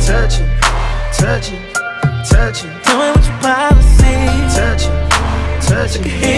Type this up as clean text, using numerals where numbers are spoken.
touch it, touch it, touch it. Tell me what your policy. Touch it, touch it.